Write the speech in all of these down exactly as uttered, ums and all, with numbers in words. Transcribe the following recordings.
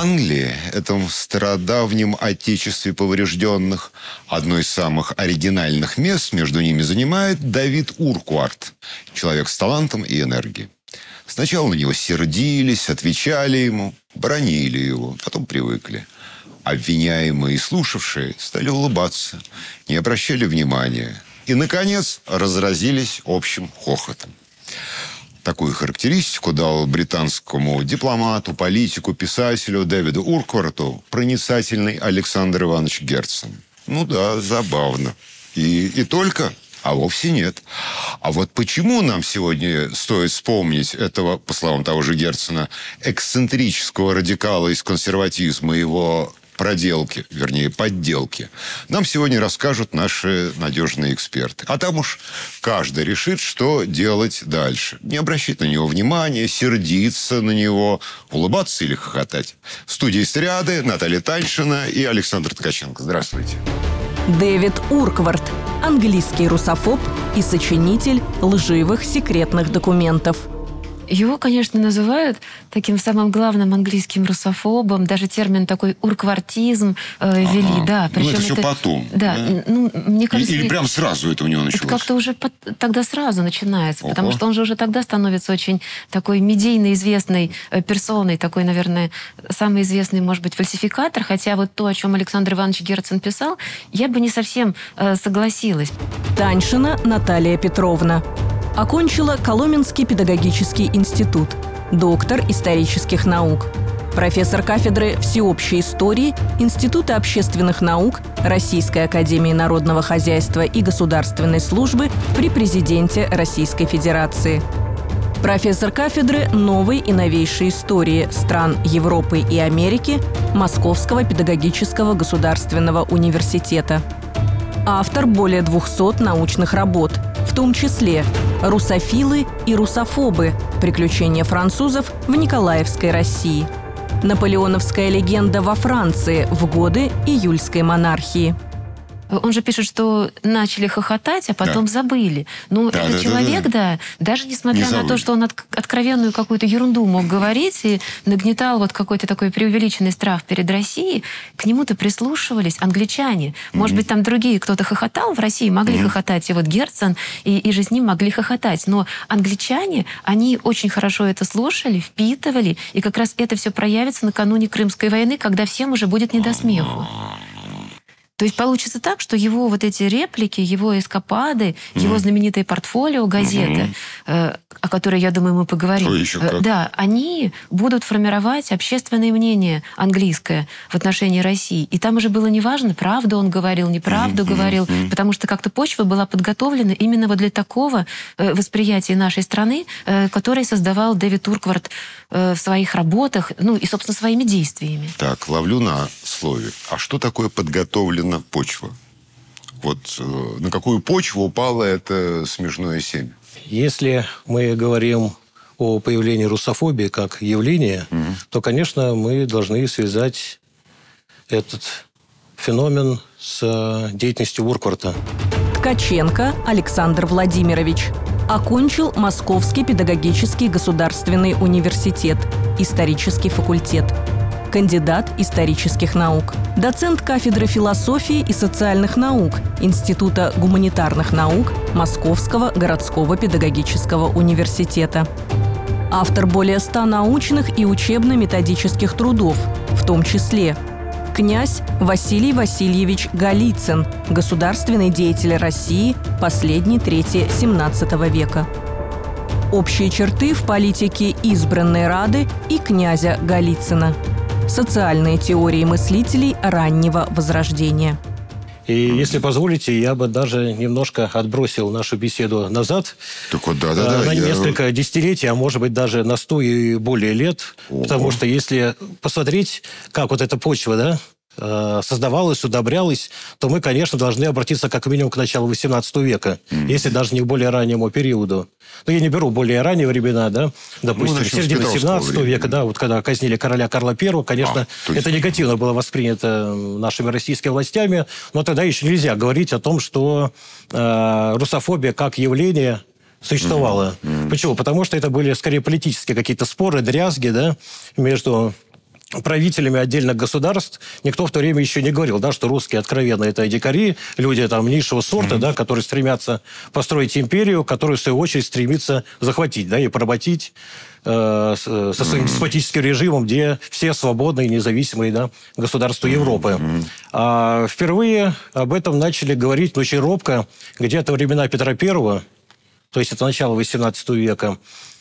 Англии, этом стародавнем отечестве поврежденных, одно из самых оригинальных мест между ними занимает Давид Уркварт, человек с талантом и энергией. Сначала на него сердились, отвечали ему, бранили его, потом привыкли. Обвиняемые и слушавшие стали улыбаться, не обращали внимания и, наконец, разразились общим хохотом. Такую характеристику дал британскому дипломату, политику, писателю Дэвиду Уркварту проницательный Александр Иванович Герцен. Ну да, забавно. И, и только, а вовсе нет. А вот почему нам сегодня стоит вспомнить этого, по словам того же Герцена, эксцентрического радикала из консерватизма, его проделки, вернее, подделки, нам сегодня расскажут наши надежные эксперты. А там уж каждый решит, что делать дальше. Не обращать на него внимания, сердиться на него, улыбаться или хохотать. В студии «Стряды» Наталья Таньшина и Александр Ткаченко. Здравствуйте. Дэвид Уркварт – английский русофоб и сочинитель лживых секретных документов. Его, конечно, называют таким самым главным английским русофобом. Даже термин такой урквартизм э, ввели. Ага. Да, ну, это все это, потом. Да, да? Ну, мне кажется, или, или прям сразу это у него началось? Это как-то уже под, тогда сразу начинается. Ого. Потому что он же уже тогда становится очень такой медийно известной э, персоной. Такой, наверное, самый известный, может быть, фальсификатор. Хотя вот то, о чем Александр Иванович Герцен писал, я бы не совсем э, согласилась. Таньшина Наталья Петровна. Окончила Коломенский педагогический институт, доктор исторических наук, профессор кафедры всеобщей истории Института общественных наук Российской академии народного хозяйства и государственной службы при президенте Российской Федерации, профессор кафедры новой и новейшей истории стран Европы и Америки Московского педагогического государственного университета, автор более двухсот научных работ, в том числе «Русофилы и русофобы. Приключения французов в Николаевской России», «Наполеоновская легенда во Франции в годы июльской монархии». Он же пишет, что начали хохотать, а потом да. забыли. Ну, да, этот да, человек, да, да. да, даже несмотря не на то, что он от, откровенную какую-то ерунду мог говорить и нагнетал вот какой-то такой преувеличенный страх перед Россией, к нему-то прислушивались англичане. Mm-hmm. Может быть, там другие, кто-то хохотал в России, могли mm-hmm. хохотать, и вот Герцен, и, и же с ним могли хохотать. Но англичане, они очень хорошо это слушали, впитывали, и как раз это все проявится накануне Крымской войны, когда всем уже будет не до смеху. То есть получится так, что его вот эти реплики, его эскапады, mm-hmm. его знаменитое портфолио газеты, mm-hmm. э, о которой, я думаю, мы поговорим, э, да, они будут формировать общественное мнение английское в отношении России. И там уже было неважно, правду он говорил, неправду mm-hmm. говорил, mm-hmm. потому что как-то почва была подготовлена именно вот для такого э, восприятия нашей страны, э, которое создавал Дэвид Уркварт э, в своих работах, ну и, собственно, своими действиями. Так, ловлю на слове. А что такое подготовленная почва? Вот э, на какую почву упало это смешное семя? Если мы говорим о появлении русофобии как явления, mm-hmm. то, конечно, мы должны связать этот феномен с деятельностью Уркварта. Ткаченко Александр Владимирович. Окончил Московский педагогический государственный университет, исторический факультет. Кандидат исторических наук, доцент кафедры философии и социальных наук Института гуманитарных наук Московского городского педагогического университета. Автор более ста научных и учебно-методических трудов, в том числе князь Василий Васильевич Голицын, государственный деятель России последней трети семнадцатого века. Общие черты в политике избранной Рады и князя Голицына. Социальные теории мыслителей раннего Возрождения. И если позволите, я бы даже немножко отбросил нашу беседу назад. Так вот, да, да, да, на я... несколько десятилетий, а может быть даже на сто и более лет. Ого. Потому что если посмотреть, как вот эта почва, да, создавалась, удобрялась, то мы, конечно, должны обратиться как минимум к началу восемнадцатого века, mm-hmm. если даже не к более раннему периоду. Но я не беру более ранние времена, да, допустим, ну, середина семнадцатого века, да, вот когда казнили короля Карла Первого, конечно, а, есть... это негативно было воспринято нашими российскими властями, но тогда еще нельзя говорить о том, что э, русофобия как явление существовала. Mm-hmm. Почему? Потому что это были скорее политические какие-то споры, дрязги, да, между правителями отдельных государств никто в то время еще не говорил, да, что русские откровенно это дикари, люди там низшего сорта, mm-hmm. да, которые стремятся построить империю, которую в свою очередь стремится захватить, да, и поработить э, со своим mm-hmm. деспотическим режимом, где все свободные, независимые, да, государства Европы. Mm-hmm. А впервые об этом начали говорить очень робко где-то во времена Петра Первого, то есть это начало восемнадцатого века.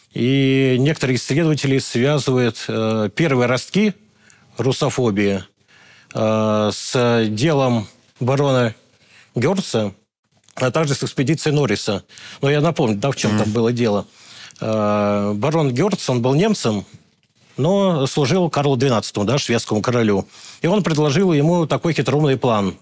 И некоторые исследователи связывают э, первые ростки русофобии э, с делом барона Герца, а также с экспедицией Норриса. Но я напомню, да, в чем mm. там было дело. Э, барон Герц, он был немцем, но служил Карлу двенадцатому, да, шведскому королю. И он предложил ему такой хитроумный план.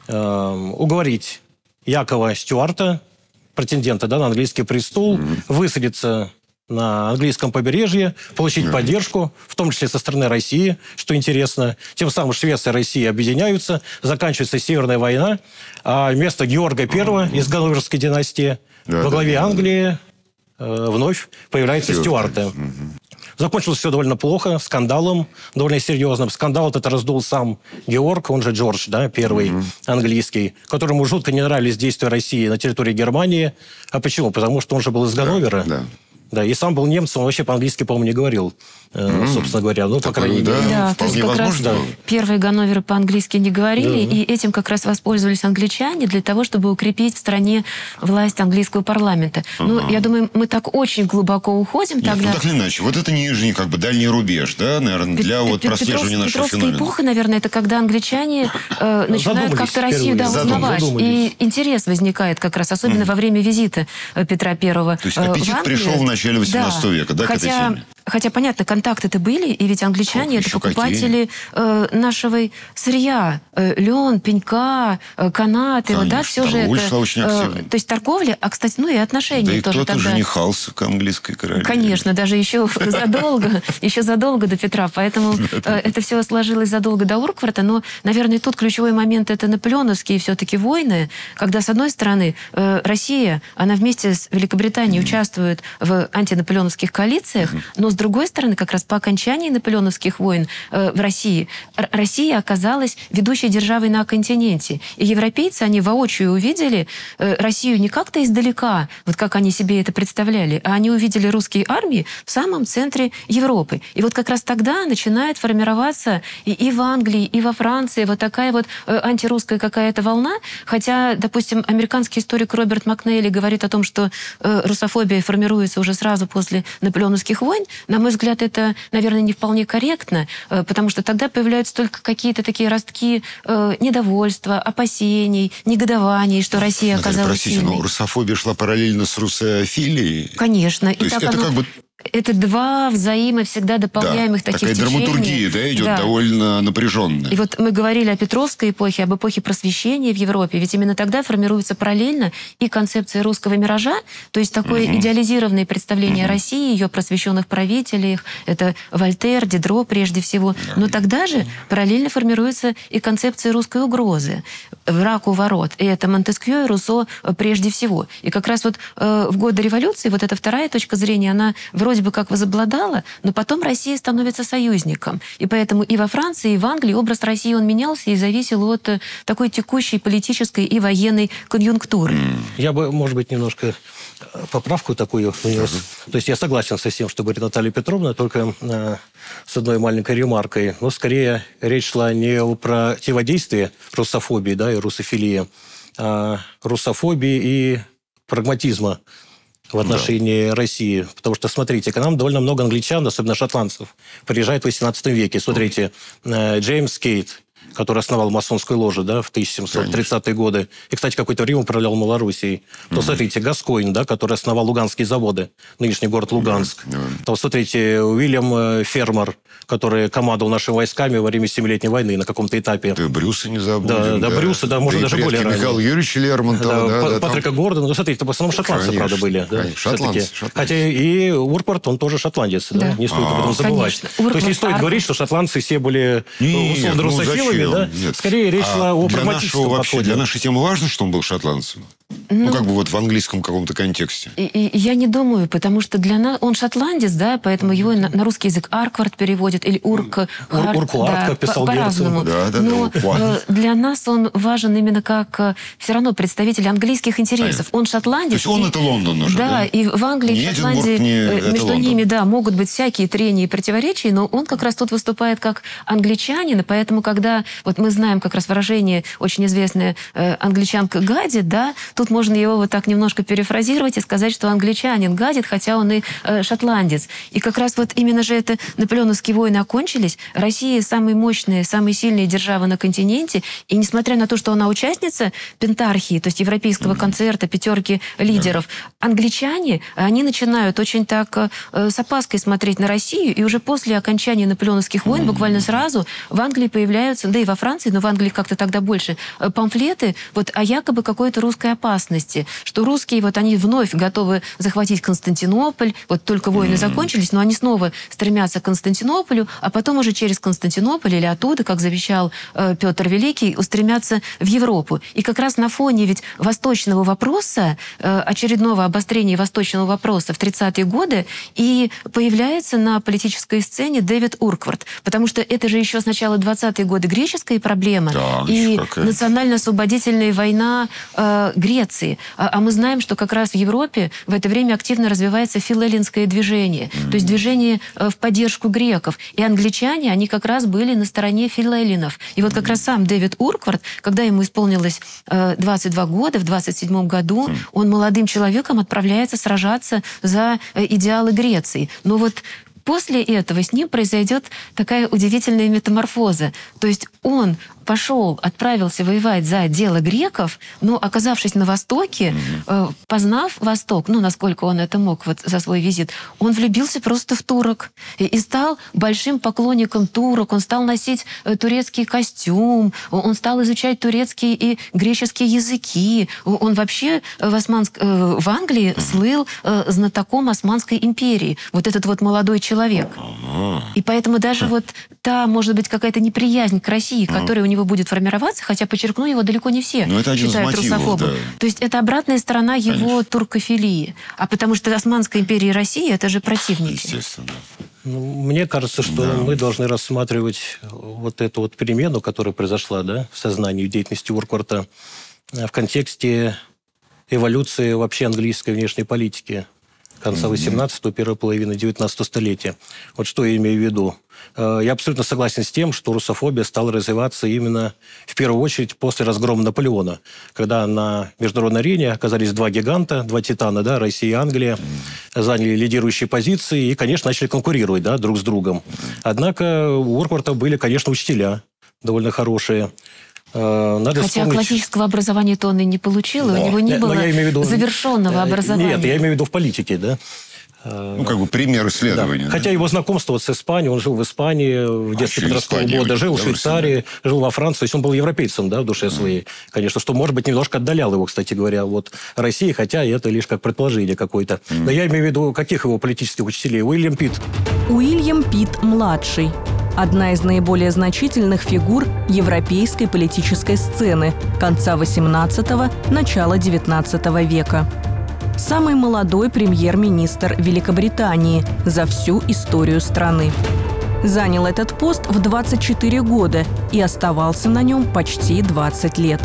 Э, уговорить Якова Стюарта, претендента, да, на английский престол, mm. высадиться на английском побережье, получить mm-hmm. поддержку, в том числе со стороны России, что интересно. Тем самым Швеция и Россия объединяются, заканчивается Северная война, а вместо Георга Первого mm-hmm. из Ганноверской династии да, во главе да, Англии э, вновь появляется Стюарты. Mm-hmm. Закончилось все довольно плохо, скандалом довольно серьезным. Скандал этот раздул сам Георг, он же Джордж, да, первый mm-hmm. английский, которому жутко не нравились действия России на территории Германии. А почему? Потому что он же был из Ганновера. Да, да. Да, и сам был немцем, он вообще по-английски, по-моему, не говорил, mm. собственно говоря. Ну, по крайней мере. Да, да, то есть как раз да. первые Ганноверы по-английски не говорили, да. и этим как раз воспользовались англичане для того, чтобы укрепить в стране власть английского парламента. Uh-huh. Ну, я думаю, мы так очень глубоко уходим Нет, тогда. Ну, так или иначе. Вот это нижний, как бы, дальний рубеж, да, наверное, для вот прослеживания нашего феномена. Петровская эпоха, наверное, это когда англичане э, начинают как-то Россию да, узнавать. И интерес возникает как раз, особенно uh-huh. во время визита Петра Первого. То есть аппетит пришел в начале восемнадцатого да. века, да, хотя, к этой теме? Хотя, понятно, контакты-то были, и ведь англичане Ох, это покупатели э, нашего сырья. Э, лен, пенька, э, канаты, вот, да, все же это. Очень э, то есть торговля, а, кстати, ну и отношения да и тоже кто-то тогда. женихался к английской королеве. Конечно, даже еще задолго, еще задолго до Петра, поэтому это все сложилось задолго до Уркварта, но, наверное, тут ключевой момент это наполеоновские все-таки войны, когда, с одной стороны, Россия, она вместе с Великобританией участвует в антинаполеоновских коалициях, но с другой стороны, как раз по окончании наполеоновских войн э, в России, Россия оказалась ведущей державой на континенте. И европейцы, они воочию увидели э, Россию не как-то издалека, вот как они себе это представляли, а они увидели русские армии в самом центре Европы. И вот как раз тогда начинает формироваться и, и в Англии, и во Франции вот такая вот э, антирусская какая-то волна. Хотя, допустим, американский историк Роберт Макнейли говорит о том, что э, русофобия формируется уже сразу после наполеоновских войн. На мой взгляд, это, наверное, не вполне корректно, потому что тогда появляются только какие-то такие ростки э, недовольства, опасений, негодований, что Россия Наталья, оказалась простите, сильной. но русофобия шла параллельно с русофилией? Конечно. То и есть так это оно... как бы... Это два взаимо всегда дополняемых да, таких такая течения. драматургия, да, идет да. довольно напряженная. И вот мы говорили о Петровской эпохе, об эпохе просвещения в Европе, ведь именно тогда формируется параллельно и концепция русского миража, то есть такое угу. идеализированное представление угу. о России, ее просвещенных правителях, это Вольтер, Дидро прежде всего. Да. Но тогда же параллельно формируется и концепция русской угрозы, враг у ворот. И это Монтескьё и Руссо прежде всего. И как раз вот э, в годы революции вот эта вторая точка зрения, она вроде бы как возобладала, но потом Россия становится союзником. И поэтому и во Франции, и в Англии образ России он менялся и зависел от такой текущей политической и военной конъюнктуры. Я бы, может быть, немножко поправку такую внес. Uh-huh. То есть я согласен со всем, что говорит Наталья Петровна, только э, с одной маленькой ремаркой. Но скорее речь шла не о противодействии русофобии, да, и русофилии, а русофобии и прагматизма в отношении да. России. Потому что, смотрите, к нам довольно много англичан, особенно шотландцев, приезжает в восемнадцатом веке. Смотрите, Джеймс Кейт, который основал масонскую ложу, да, в тысяча семьсот тридцатые годы. И, кстати, какое-то время управлял Малоруссией. То, mm-hmm. смотрите, Гаскойн, да, который основал Луганские заводы, нынешний город Луганск. Mm-hmm. То, смотрите, Уильям Фермер, который командовал нашими войсками во время Семилетней войны на каком-то этапе. Да, Брюса не забудем. Да, да, да Брюса, да, можно да, даже более ранее. Михаил Юрьевич Лермонтов. Да, да, да, Патрика там... Гордона. Ну, смотрите, в основном шотландцы, конечно, правда, были. Да, шотландцы, шотландцы. Хотя и Уркварт, он тоже шотландец, да, да? Не стоит об этом забывать. То есть не стоит говорить, что шотландцы все были условно русофилами, да? Скорее речь шла о прагматическом подходе. Для нашей темы важно, что он был шотландцем? Ну, ну, как бы вот в английском каком-то контексте. И, и, я не думаю, потому что для нас... Он шотландец, да, поэтому его на, на русский язык Арквард переводят, или Урк... Ур, Урквард, да, как писал по, по-разному. Да, да, Но да, для нас он важен именно как все равно представитель английских интересов. Он шотландец. То есть он и, это Лондон уже, да? Да, и в Англии, не в Шотландии не между ними, да, могут быть всякие трения и противоречия, но он как раз тут выступает как англичанин, и поэтому, когда... Вот мы знаем как раз выражение, очень известное, э, англичанка гадит, да, тут можно его вот так немножко перефразировать и сказать, что англичанин гадит, хотя он и э, шотландец. И как раз вот именно же это наполеоновские войны окончились. Россия самая мощная, самая сильная держава на континенте. И несмотря на то, что она участница Пентархии, то есть европейского концерта, пятерки лидеров, англичане, они начинают очень так э, с опаской смотреть на Россию. И уже после окончания наполеоновских войн, буквально сразу, в Англии появляются, да и во Франции, но в Англии как-то тогда больше, э, памфлеты вот о якобы какой-то русской опасности. Что русские, вот они вновь готовы захватить Константинополь, вот только войны закончились, но они снова стремятся к Константинополю, а потом уже через Константинополь или оттуда, как завещал э, Петр Великий, устремятся в Европу. И как раз на фоне ведь восточного вопроса, э, очередного обострения восточного вопроса в тридцатые годы, и появляется на политической сцене Дэвид Урквард. Потому что это же еще с начала двадцатых годы греческая проблема, да, и национально-освободительная война э, Греции. А, а мы знаем, что как раз в Европе в это время активно развивается филэллинское движение, mm-hmm. то есть движение э, в поддержку греков. И англичане, они как раз были на стороне филэллинов. И вот как mm-hmm. раз сам Дэвид Урквард, когда ему исполнилось э, двадцать два года, в двадцать седьмом году, mm-hmm. он молодым человеком отправляется сражаться за э, идеалы Греции. Но вот после этого с ним произойдет такая удивительная метаморфоза. То есть он пошел, отправился воевать за дело греков, но, оказавшись на Востоке, mm-hmm. э, познав Восток, ну, насколько он это мог вот за свой визит, он влюбился просто в турок и, и стал большим поклонником турок, он стал носить э, турецкий костюм, он стал изучать турецкие и греческие языки, он вообще в, Османск... э, в Англии слыл э, знатоком Османской империи, вот этот вот молодой человек. Mm-hmm. И поэтому даже mm-hmm. вот та, может быть, какая-то неприязнь к России, mm-hmm. которая у него будет формироваться, хотя, подчеркну, его далеко не все считают русофобом. Да. То есть это обратная сторона его Конечно. туркофилии. А потому что Османская империя и Россия – это же противники. Естественно. Ну, мне кажется, что да. мы должны рассматривать вот эту вот перемену, которая произошла, да, в сознании, в деятельности Уркварта, в контексте эволюции вообще английской внешней политики конца восемнадцатого, первой половины девятнадцатого столетия. Вот что я имею в виду. Я абсолютно согласен с тем, что русофобия стала развиваться именно в первую очередь после разгрома Наполеона, когда на международной арене оказались два гиганта, два титана, да, Россия и Англия, заняли лидирующие позиции и, конечно, начали конкурировать, да, друг с другом. Однако у Уркварта были, конечно, учителя довольно хорошие. Надо Хотя вспомнить... классического образования-то он и не получил, да. у него не Но было виду... завершенного образования. Нет, я имею в виду в политике, да. Ну, как бы пример исследования. Да. Да? Хотя его знакомство вот с Испанией, он жил в Испании в детстве подросткового года, жил в Швейцарии, жил во Франции, то есть он был европейцем, да, в душе своей, конечно, что, может быть, немножко отдалял его, кстати говоря, от России, хотя это лишь как предположение какое-то. Mm. Но я имею в виду, каких его политических учителей? Уильям Питт. Уильям Питт-младший. Одна из наиболее значительных фигур европейской политической сцены конца восемнадцатого – начала девятнадцатого века. Самый молодой премьер-министр Великобритании за всю историю страны. Занял этот пост в двадцать четыре года и оставался на нем почти двадцать лет.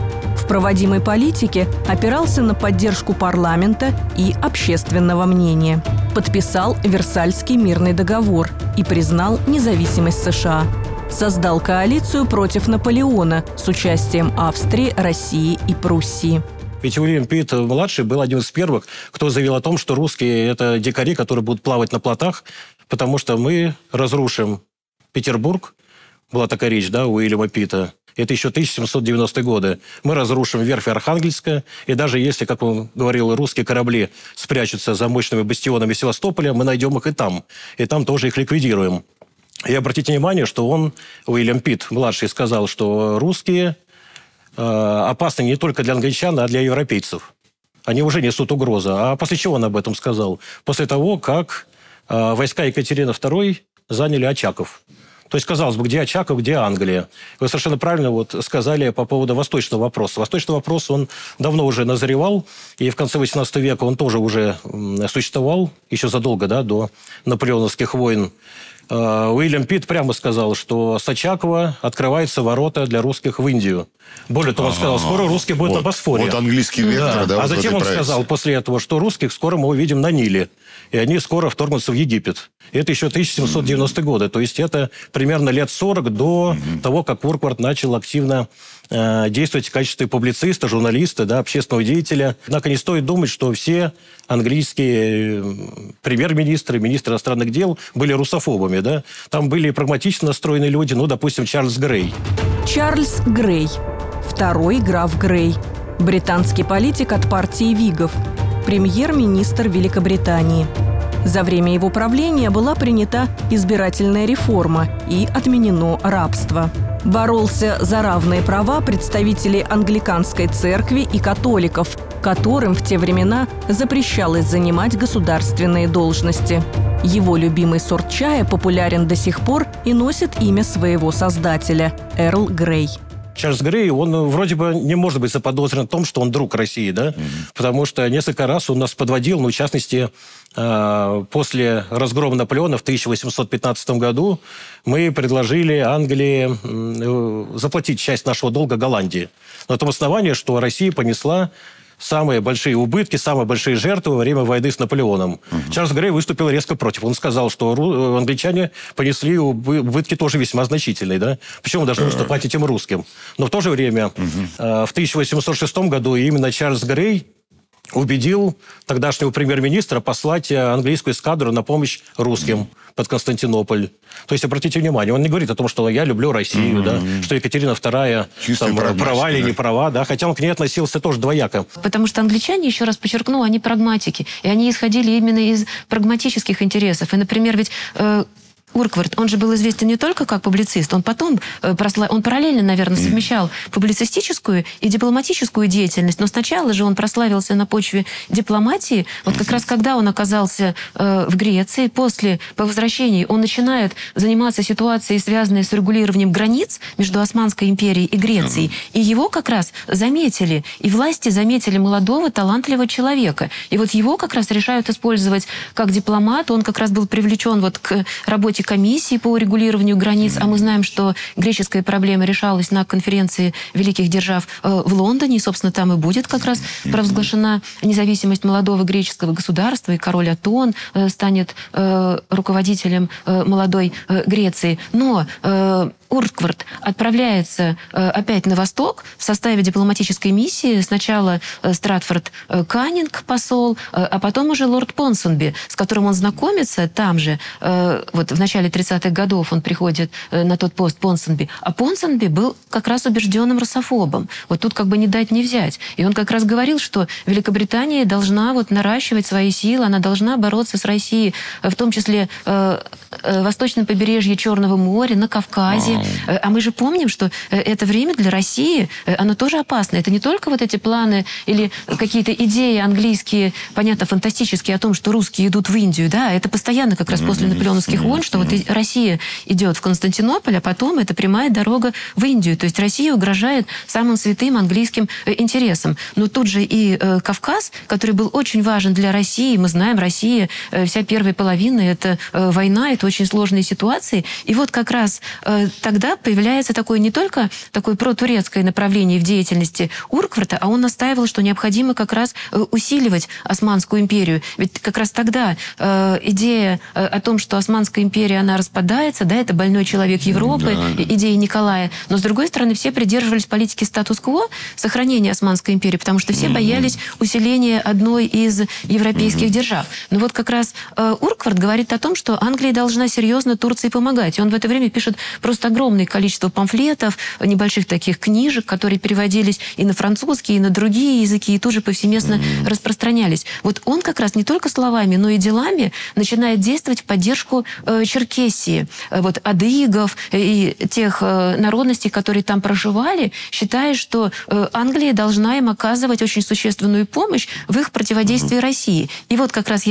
В проводимой политике опирался на поддержку парламента и общественного мнения. Подписал Версальский мирный договор и признал независимость США. Создал коалицию против Наполеона с участием Австрии, России и Пруссии. Ведь Уильям Питт-младший был один из первых, кто заявил о том, что русские – это дикари, которые будут плавать на плотах, потому что мы разрушим Петербург. Была такая речь, да, у Уильяма Питта. Это еще тысяча семьсот девяностые годы. Мы разрушим верфь Архангельска, и даже если, как он говорил, русские корабли спрячутся за мощными бастионами Севастополя, мы найдем их и там. И там тоже их ликвидируем. И обратите внимание, что он, Уильям Питт-младший, сказал, что русские э, опасны не только для англичан, а для европейцев. Они уже несут угрозу. А после чего он об этом сказал? После того, как э, войска Екатерины второй заняли Очаков. То есть, казалось бы, где Очаков, где Англия? Вы совершенно правильно вот сказали по поводу восточного вопроса. Восточный вопрос, он давно уже назревал, и в конце восемнадцатого века он тоже уже существовал, еще задолго, да, до наполеоновских войн. Уильям Питт прямо сказал, что с Очакова открываются ворота для русских в Индию. Более того, он сказал, скоро русские будут вот, на Босфоре. Вот английский вектор, да. да а вот затем он проекции. сказал после этого, что русских скоро мы увидим на Ниле. И они скоро вторгнутся в Египет. И это еще тысяча семьсот девяностые mm-hmm. годы. То есть это примерно лет сорок до mm-hmm. того, как Уркварт начал активно э, действовать в качестве публициста, журналиста, да, общественного деятеля. Однако не стоит думать, что все английские премьер-министры, министры иностранных дел были русофобами. Да? Там были прагматично настроенные люди, ну, допустим, Чарльз Грей. Чарльз Грей. Второй граф Грей. Британский политик от партии Вигов. Премьер-министр Великобритании. За время его правления была принята избирательная реформа и отменено рабство. Боролся за равные права представителей англиканской церкви и католиков, которым в те времена запрещалось занимать государственные должности. Его любимый сорт чая популярен до сих пор и носит имя своего создателя – Эрл Грей. Чарльз Грей, он вроде бы не может быть заподозрен в том, что он друг России, да? Mm-hmm. Потому что несколько раз он нас подводил, ну, в частности, после разгрома Наполеона в тысяча восемьсот пятнадцатом году мы предложили Англии заплатить часть нашего долга Голландии. На том основании, что Россия понесла самые большие убытки, самые большие жертвы во время войны с Наполеоном. Uh-huh. Чарльз Грей выступил резко против. Он сказал, что англичане понесли убытки тоже весьма значительные. Да? Почему мы должны уступать этим русским? Но в то же время uh-huh. в тысяча восемьсот шестом году именно Чарльз Грей убедил тогдашнего премьер-министра послать английскую эскадру на помощь русским под Константинополь. То есть, обратите внимание, он не говорит о том, что я люблю Россию, mm-hmm. да, что Екатерина вторая там, права или не права, да, хотя он к ней относился тоже двояко. Потому что англичане, еще раз подчеркну, они прагматики, и они исходили именно из прагматических интересов. И, например, ведь... Э, Уркварт, он же был известен не только как публицист, он потом, э, просла... он параллельно, наверное, совмещал публицистическую и дипломатическую деятельность, но сначала же он прославился на почве дипломатии. Вот как раз когда он оказался э, в Греции, после, по возвращении, он начинает заниматься ситуацией, связанной с регулированием границ между Османской империей и Грецией. И его как раз заметили, и власти заметили молодого, талантливого человека. И вот его как раз решают использовать как дипломат, он как раз был привлечен вот к работе комиссии по урегулированию границ, а мы знаем, что греческая проблема решалась на конференции великих держав э, в Лондоне, и, собственно, там и будет как раз провозглашена независимость молодого греческого государства, и король Атон э, станет э, руководителем э, молодой э, Греции. Но э, Уркварт отправляется э, опять на восток в составе дипломатической миссии. Сначала э, Стратфорд э, Каннинг, посол, э, а потом уже лорд Понсонби, с которым он знакомится там же. Э, вот в начале тридцатых годов он приходит э, на тот пост Понсонби. А Понсонби был как раз убежденным русофобом. Вот тут как бы не дать не взять. И он как раз говорил, что Великобритания должна вот наращивать свои силы, она должна бороться с Россией, в том числе э, э, восточном побережье Черного моря, на Кавказе. А мы же помним, что это время для России, оно тоже опасно. Это не только вот эти планы или какие-то идеи английские, понятно, фантастические о том, что русские идут в Индию, да, это постоянно как раз после наполеоновских войн, что вот Россия идет в Константинополь, а потом это прямая дорога в Индию. То есть Россия угрожает самым святым английским интересам. Но тут же и э, Кавказ, который был очень важен для России, мы знаем, Россия, э, вся первая половина, это э, война, это очень сложные ситуации. И вот как раз э, тогда появляется такое не только такое протурецкое направление в деятельности Уркварта, а он настаивал, что необходимо как раз усиливать Османскую империю. Ведь как раз тогда э, идея э, о том, что Османская империя, она распадается, да, это больной человек Европы, да, да. идея Николая. Но, с другой стороны, все придерживались политики статус-кво, сохранения Османской империи, потому что все боялись усиления одной из европейских держав. Но вот как раз э, Уркварт говорит о том, что Англия должна серьезно Турции помогать. И он в это время пишет просто огромное количество памфлетов, небольших таких книжек, которые переводились и на французский, и на другие языки, и тоже повсеместно mm-hmm. распространялись. Вот он как раз не только словами, но и делами начинает действовать в поддержку э, Черкесии. Вот адыгов и тех э, народностей, которые там проживали, считая, что э, Англия должна им оказывать очень существенную помощь в их противодействии mm-hmm. России. И вот как раз я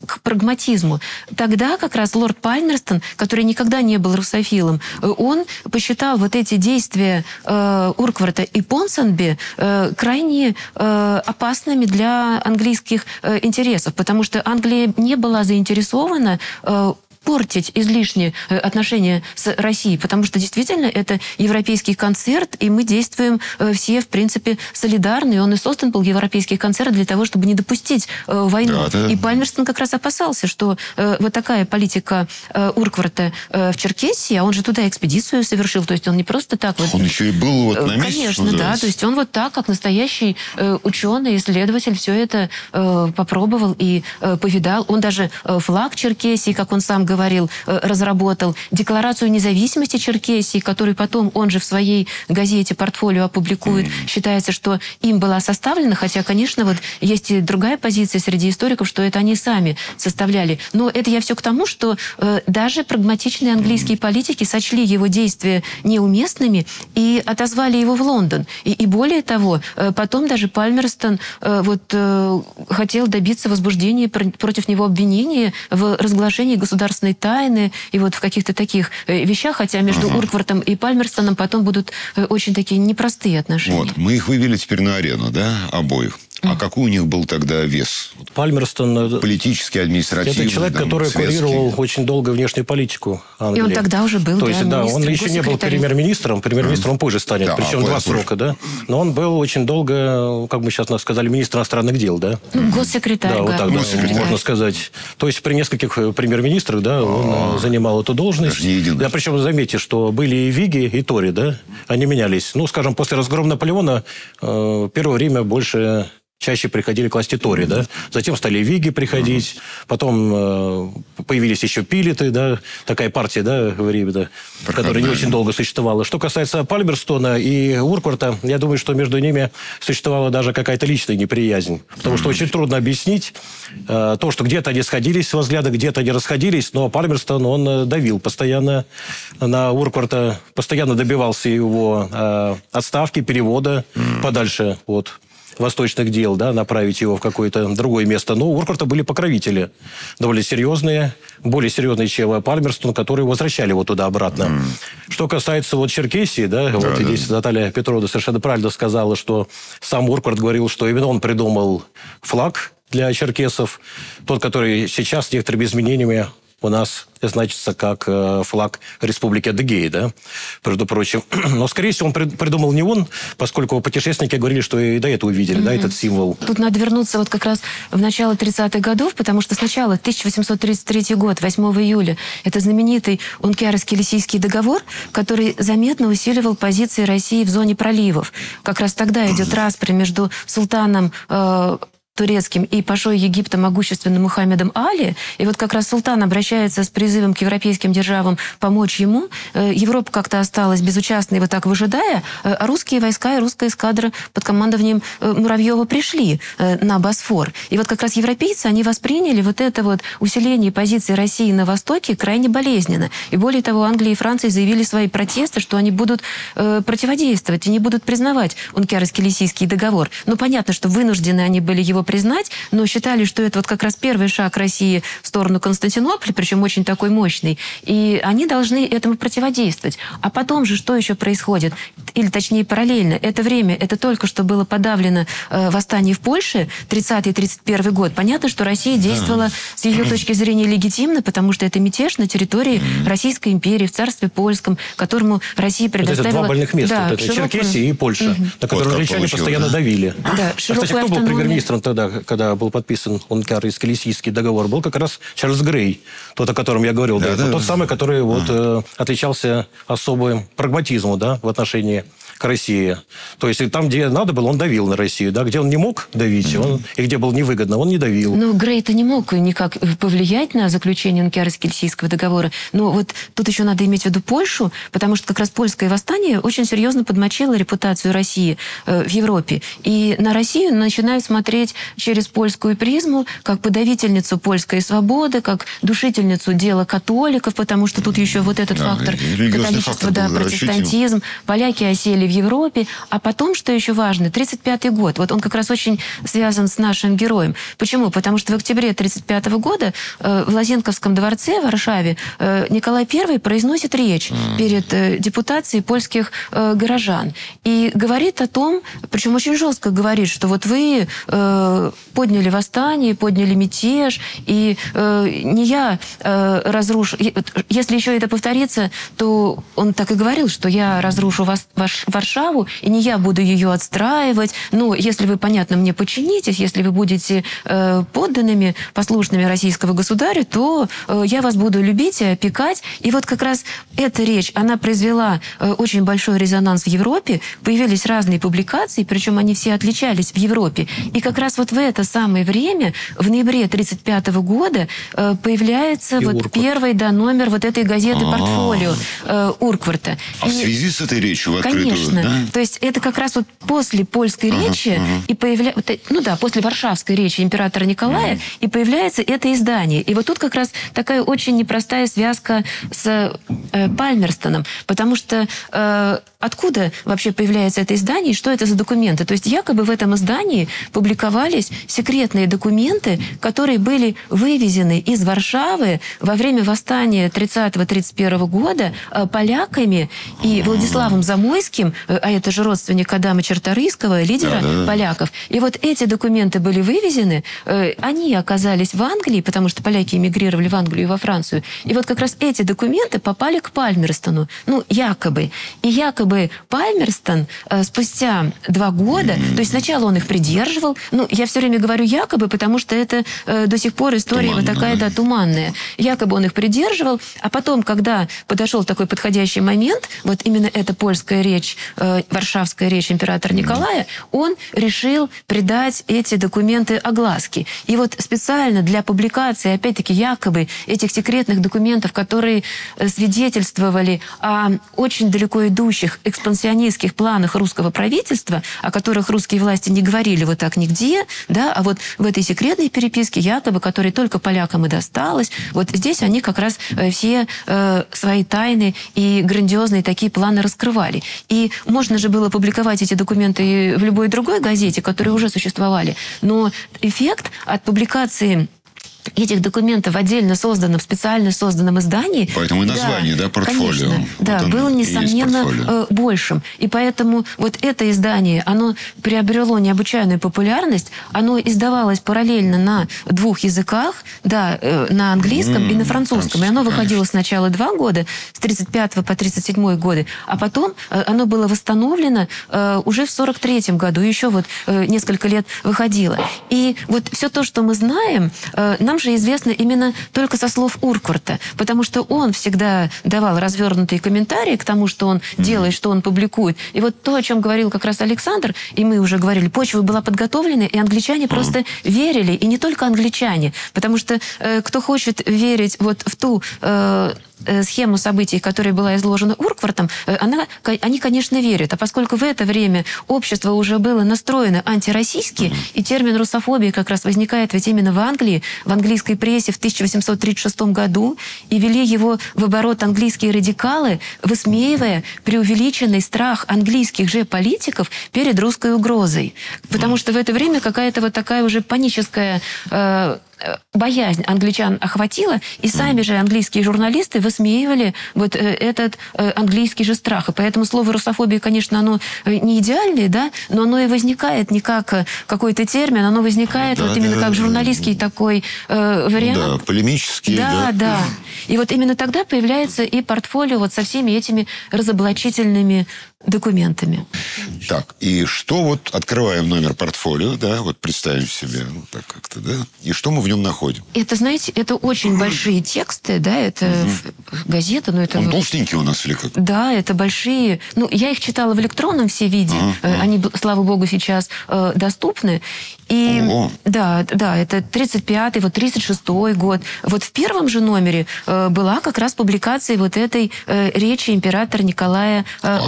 к прагматизму. Тогда как раз лорд Пальмерстон, который никогда не был русофилом, он посчитал вот эти действия э, Уркварта и Понсонби э, крайне э, опасными для английских э, интересов, потому что Англия не была заинтересована э, портить излишние отношения с Россией, потому что действительно это европейский концерт, и мы действуем все, в принципе, солидарно, и он и создан был, европейский концерт, для того, чтобы не допустить войну. Да, да. И Пальмерстон как раз опасался, что вот такая политика Уркварта в Черкесии, а он же туда экспедицию совершил, то есть он не просто так... Вот, он еще и был вот на месте. Конечно, да, то есть он вот так, как настоящий ученый, исследователь, все это попробовал и повидал. Он даже флаг Черкесии, как он сам говорил, разработал, декларацию независимости Черкесии, которую потом он же в своей газете «Портфолио» опубликует. Mm. Считается, что им была составлена, хотя, конечно, вот есть и другая позиция среди историков, что это они сами составляли. Но это я все к тому, что э, даже прагматичные английские политики сочли его действия неуместными и отозвали его в Лондон. И, и более того, э, потом даже Пальмерстон э, вот, э, хотел добиться возбуждения пр- против него обвинения в разглашении государственной тайны и вот в каких-то таких э, вещах, хотя между ага. Урквартом и Пальмерстоном потом будут э, очень такие непростые отношения. Вот, мы их вывели теперь на арену, да, обоих. А какой у них был тогда вес? Пальмерстон... Политический, административный. Это человек, там, который светский. курировал очень долго внешнюю политику Англии. И он тогда уже был, То да, есть, да, он еще не был премьер-министром. Премьер-министром он позже станет, да, причем а два позже. срока, да. Но он был очень долго, как мы сейчас сказали, министр иностранных дел, да. Ну, госсекретарь. Да, вот так, да, можно сказать. То есть при нескольких премьер-министрах, да, он А-а-а. занимал эту должность. Да, причем заметьте, что были и Виги, и Тори, да, они менялись. Ну, скажем, после разгрома Наполеона э, первое время больше... чаще приходили к власти Тори, да. Затем стали Виги приходить, uh-huh. потом э, появились еще Пилеты, да, такая партия, да, в Риме, да, которая не очень долго существовала. Что касается Пальмерстона и Уркварта, я думаю, что между ними существовала даже какая-то личная неприязнь. Потому uh-huh. что очень трудно объяснить э, то, что где-то они сходились во взглядах, где-то они расходились, но Пальмерстон, он давил постоянно на Уркварта, постоянно добивался его э, отставки, перевода uh-huh. подальше от... восточных дел, да, направить его в какое-то другое место. Но у Уркварта были покровители довольно серьезные, более серьезные, чем Пальмерстон, которые возвращали его туда-обратно. Mm. Что касается вот Черкесии, да, да вот да. здесь Наталья Петровна совершенно правильно сказала, что сам Уркварт говорил, что именно он придумал флаг для черкесов, тот, который сейчас с некоторыми изменениями у нас значится как э, флаг Республики Адыгея, да, между прочим. Но, скорее всего, он придумал не он, поскольку путешественники говорили, что и до этого увидели, mm-hmm. да, этот символ. Тут надо вернуться вот как раз в начало тридцатых годов, потому что сначала тысяча восемьсот тридцать третий год, восьмого июля, это знаменитый Ункиарский-Лисийский договор, который заметно усиливал позиции России в зоне проливов. Как раз тогда идет распря между султаном э, турецким и пашой Египта могущественным Мухаммедом Али. И вот как раз султан обращается с призывом к европейским державам помочь ему. Европа как-то осталась безучастной, вот так выжидая, а русские войска и русская эскадра под командованием Муравьева пришли на Босфор. И вот как раз европейцы, они восприняли вот это вот усиление позиции России на Востоке крайне болезненно. И более того, Англия и Франция заявили свои протесты, что они будут э, противодействовать и не будут признавать Ункиарский-Лисийский договор. Но понятно, что вынуждены они были его признать, но считали, что это вот как раз первый шаг России в сторону Константинополя, причем очень такой мощный, и они должны этому противодействовать. А потом же что еще происходит? Или точнее параллельно, это время, это только что было подавлено э, восстание в Польше, тридцатый тридцать первый год. Понятно, что Россия действовала с ее точки зрения легитимно, потому что это мятеж на территории Российской империи, в царстве польском, которому Россия предоставила... Это два больных места, да, вот это широкую... Черкесия и Польша, угу. на которые вот англичане постоянно да? давили. Да, Кстати, кто был премьер-министром тогда, когда был подписан Ункиарский-Лисийский договор, был как раз Чарльз Грей, тот, о котором я говорил. Да, да, да. Тот самый, который вот, э, отличался особым прагматизмом, да, в отношении к России. То есть там, где надо было, он давил на Россию. Да? Где он не мог давить, mm-hmm. он, и где было невыгодно, он не давил. Но Грей-то не мог никак повлиять на заключение Ункиарsko-Лисийского договора. Но вот тут еще надо иметь в виду Польшу, потому что как раз польское восстание очень серьезно подмочило репутацию России э, в Европе. И на Россию начинают смотреть через польскую призму, как подавительницу польской свободы, как душительницу дела католиков, потому что тут еще вот этот да, фактор католичества, да, протестантизм. Поляки осели в в Европе. А потом, что еще важно, тридцать пятый год. Вот он как раз очень связан с нашим героем. Почему? Потому что в октябре тридцать пятого года э, в Лазенковском дворце в Варшаве э, Николай Первый произносит речь mm. перед э, депутацией польских э, горожан. И говорит о том, причем очень жестко говорит, что вот вы э, подняли восстание, подняли мятеж, и э, не я э, разрушу... Если еще это повторится, то он так и говорил, что я разрушу вас, ваш, Варшаву, и не я буду ее отстраивать, но если вы, понятно, мне подчинитесь, если вы будете э, подданными, послушными российского государя, то э, я вас буду любить и опекать. И вот как раз эта речь, она произвела э, очень большой резонанс в Европе, появились разные публикации, причем они все отличались в Европе. И как раз вот в это самое время, в ноябре тридцать пятого года, э, появляется и вот Уркварт. Первый да, номер вот этой газеты А-а-а. «Портфолио» э, Уркварта. А и, в связи с этой речью в открытую? Конечно. Да? То есть это как раз вот после польской ага, речи, ага. и появля... ну да, после варшавской речи императора Николая, ага. и появляется это издание. И вот тут как раз такая очень непростая связка с э, Пальмерстоном, потому что э, откуда вообще появляется это издание и что это за документы? То есть якобы в этом издании публиковались секретные документы, которые были вывезены из Варшавы во время восстания тридцатого тридцать первого года э, поляками и Владиславом Замойским, э, а это же родственник Адама Черторийского, лидера да, да. поляков. И вот эти документы были вывезены, э, они оказались в Англии, потому что поляки эмигрировали в Англию и во Францию. И вот как раз эти документы попали к Пальмерстону, ну, якобы. И якобы Пальмерстон э, спустя два года, mm-hmm. то есть сначала он их придерживал, ну, я все время говорю якобы, потому что это э, до сих пор история Туманно, вот такая, да, туманная. Якобы он их придерживал, а потом, когда подошел такой подходящий момент, вот именно эта польская речь, э, варшавская речь императора Николая, он решил придать эти документы огласке. И вот специально для публикации, опять-таки, якобы этих секретных документов, которые свидетельствовали о очень далеко идущих экспансионистских планах русского правительства, о которых русские власти не говорили вот так нигде, да, а вот в этой секретной переписке, якобы, которая только полякам и досталась, вот здесь они как раз все э, свои тайны и грандиозные такие планы раскрывали. И можно же было публиковать эти документы в любой другой газете, которые уже существовали, но эффект от публикации этих документов в отдельно созданном, специально созданном издании... Поэтому и название, да, да «Портфолио». Конечно, вот да, было, несомненно, большим. И поэтому вот это издание, оно приобрело необычайную популярность, оно издавалось параллельно на двух языках, да, на английском mm, и на французском. И оно выходило конечно. Сначала два года, с тридцать пятого по тридцать седьмой годы, а потом оно было восстановлено уже в сорок третьем году, еще вот несколько лет выходило. И вот все то, что мы знаем, нам же известно именно только со слов Уркварта, потому что он всегда давал развернутые комментарии к тому, что он mm-hmm. делает, что он публикует. И вот то, о чем говорил как раз Александр, и мы уже говорили, почва была подготовлена, и англичане mm-hmm. просто верили, и не только англичане, потому что э, кто хочет верить вот в ту... Э, схему событий, которая была изложена Урквартом, она, они, конечно, верят. А поскольку в это время общество уже было настроено антироссийски, mm-hmm. и термин русофобия как раз возникает ведь именно в Англии, в английской прессе в тысяча восемьсот тридцать шестом году, и вели его в оборот английские радикалы, высмеивая преувеличенный страх английских же политиков перед русской угрозой. Потому что в это время какая-то вот такая уже паническая... Э, боязнь англичан охватила, и сами же английские журналисты высмеивали вот этот английский же страх. И поэтому слово русофобия, конечно, оно не идеальное, да, но оно и возникает не как какой-то термин, оно возникает да, вот именно да, как журналистский да, такой э, вариант. Да, полемический. Да, да, да. И вот именно тогда появляется и портфолио вот со всеми этими разоблачительными документами. Так, и что вот, открываем номер портфолио, да, вот представим себе, ну, так как-то, да, и что мы в нем находим? Это, знаете, это очень большие тексты, да, это угу. газета, но это... Он толстенький у нас или как? Да, это большие... Ну, я их читала в электронном все виде, ага, они, ага. слава богу, сейчас э, доступны. И, Ого. да, да, это тридцать пятый, вот тридцать шестой год. Вот в первом же номере э, была как раз публикация вот этой э, речи императора Николая э, в Варшаве.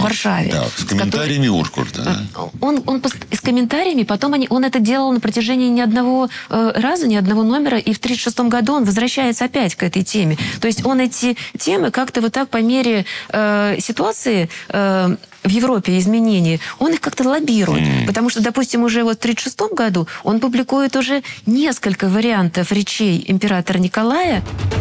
праве. Да, с комментариями который... Уркварта. Да? Он, он с комментариями, потом они, он это делал на протяжении ни одного э, раза, ни одного номера, и в тридцать шестом году он возвращается опять к этой теме. То есть он эти темы как-то вот так по мере э, ситуации э, в Европе, изменений, он их как-то лоббирует. Mm. Потому что, допустим, уже вот в тридцать шестом году он публикует уже несколько вариантов речей императора Николая.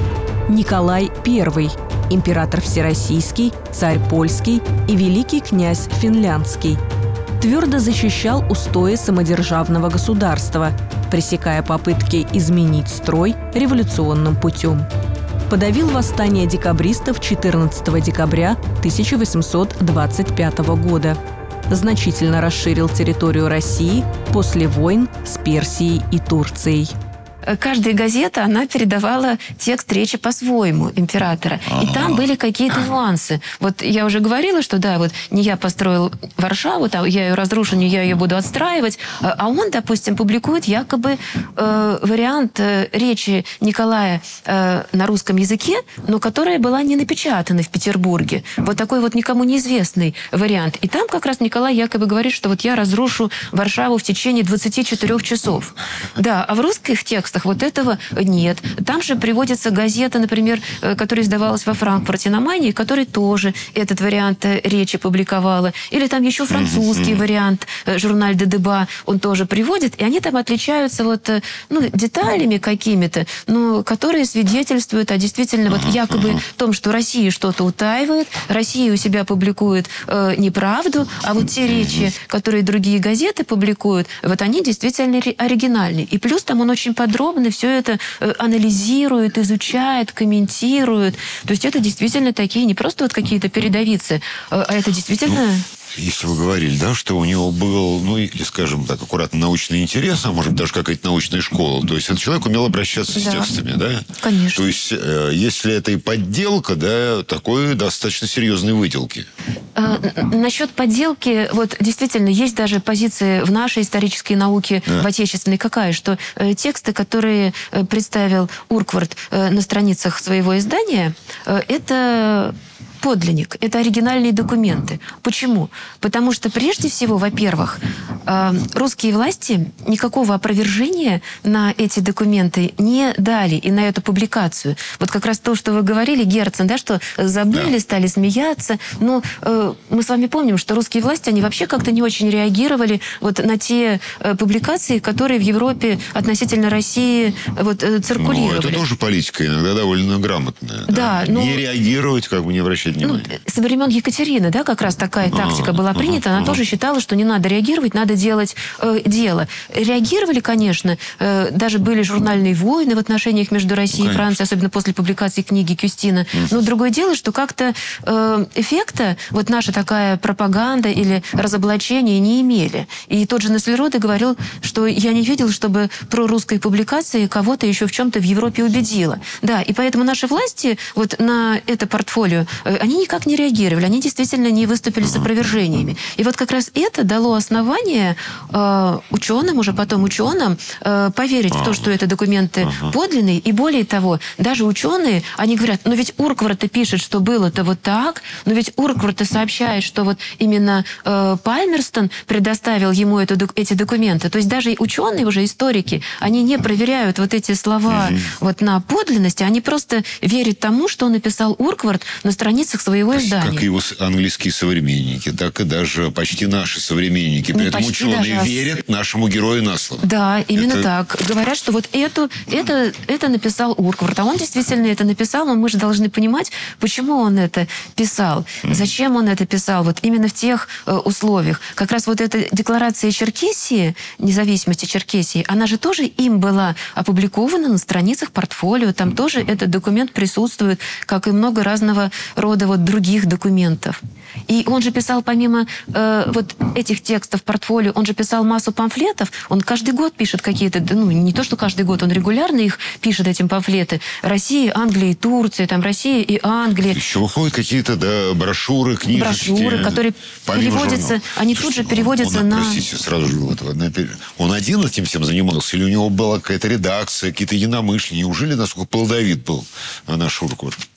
Николай Первый. Император Всероссийский, царь Польский и великий князь Финляндский. Твердо защищал устои самодержавного государства, пресекая попытки изменить строй революционным путем. Подавил восстание декабристов четырнадцатого декабря тысяча восемьсот двадцать пятого года. Значительно расширил территорию России после войн с Персией и Турцией. Каждая газета, она передавала текст речи по-своему императора. И там были какие-то нюансы. Вот я уже говорила, что да, вот не я построил Варшаву, там, я ее разрушу, не я ее буду отстраивать. А он, допустим, публикует якобы э, вариант э, речи Николая э, на русском языке, но которая была не напечатана в Петербурге. Вот такой вот никому неизвестный вариант. И там как раз Николай якобы говорит, что вот я разрушу Варшаву в течение двадцати четырёх часов. Да, а в русских текстах вот этого нет. Там же приводится газета, например, которая издавалась во Франкфурте на Майне, которая тоже этот вариант речи публиковала. Или там еще французский вариант, журналь «Де Деба», он тоже приводит, и они там отличаются вот, ну, деталями какими-то, но которые свидетельствуют о действительно вот якобы том, что Россия что-то утаивает, Россия у себя публикует э, неправду, а вот те речи, которые другие газеты публикуют, вот они действительно оригинальные. И плюс там он очень подробно все это анализирует, изучает, комментирует. То есть это действительно такие, не просто вот какие-то передовицы, а это действительно... Если вы говорили, да, что у него был, ну, или, скажем так, аккуратно, научный интерес, а может даже какая-то научная школа. То есть этот человек умел обращаться да. с текстами, да? Конечно. То есть, э, если это и подделка, да, такой достаточно серьезной выделки. А, насчет подделки, вот действительно, есть даже позиция в нашей исторической науке, да. в отечественной, какая, что э, тексты, которые э, представил Уркварт э, на страницах своего издания, э, это... подлинник. Это оригинальные документы. Почему? Потому что, прежде всего, во-первых, русские власти никакого опровержения на эти документы не дали и на эту публикацию. Вот как раз то, что вы говорили, Герцен, да, что забыли, да. стали смеяться. Но э, мы с вами помним, что русские власти, они вообще как-то не очень реагировали вот на те э, публикации, которые в Европе относительно России вот, э, циркулировали. Ну, это тоже политика иногда довольно грамотная. Да, да? Но... Не реагировать, как бы не обращать внимания. Ну, со времен Екатерины, да, как раз такая тактика а, была принята. А, Она а. тоже считала, что не надо реагировать, надо делать э, дело. Реагировали, конечно, э, даже были журнальные войны в отношениях между Россией конечно. и Францией, особенно после публикации книги Кюстина. Mm. Но другое дело, что как-то э, эффекта вот наша такая пропаганда или разоблачение не имели. И тот же Нессельроде говорил, что я не видел, чтобы прорусская публикация кого-то еще в чем-то в Европе убедила. Да, и поэтому наши власти вот на это портфолио, э, они никак не реагировали, они действительно не выступили с опровержениями. И вот как раз это дало основание э, ученым, уже потом ученым, э, поверить в то, что это документы подлинные. И более того, даже ученые, они говорят, ну ведь Уркварт пишет, что было-то вот так, но ведь Уркварт сообщает, что вот именно э, Пальмерстон предоставил ему эту, эти документы. То есть даже ученые, уже историки, они не проверяют вот эти слова mm-hmm. вот на подлинность, они просто верят тому, что написал Уркварт на страницах своего издания. Как и его английские современники, так и даже почти наши современники. При не этом ученые даже... верят нашему герою на слово. Да, именно это... так. Говорят, что вот эту, это, это написал Уркварт. А он действительно это написал, но мы же должны понимать, почему он это писал. Mm-hmm. Зачем он это писал? Вот именно в тех э, условиях. Как раз вот эта декларация Черкесии, независимости Черкесии, она же тоже им была опубликована на страницах портфолио. Там mm-hmm. тоже этот документ присутствует, как и много разного рода вот других документов. И он же писал помимо э, вот этих текстов портфолио, он же писал массу памфлетов. Он каждый год пишет какие-то, ну не то, что каждый год, он регулярно их пишет, эти памфлеты. Россия, Англия и Турция, там Россия и Англия. Еще выходят какие-то, да, брошюры, книжечки. Брошюры, которые переводятся, журнала. они Слушайте, тут же переводятся он, он, на... Простите, сразу же, вот, он один этим всем занимался? Или у него была какая-то редакция, какие-то единомышленники? Неужели насколько плодовит был наш Уркварт?